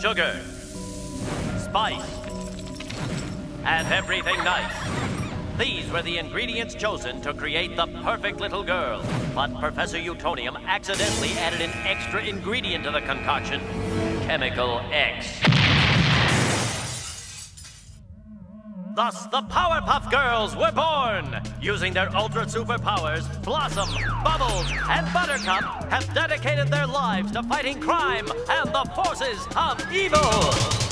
sugar, spice, and everything nice. These were the ingredients chosen to create the perfect little girl. But Professor Utonium accidentally added an extra ingredient to the concoction, Chemical X. Thus, the Powerpuff Girls were born! Using their ultra superpowers, Blossom, Bubbles, and Buttercup have dedicated their lives to fighting crime and the forces of evil!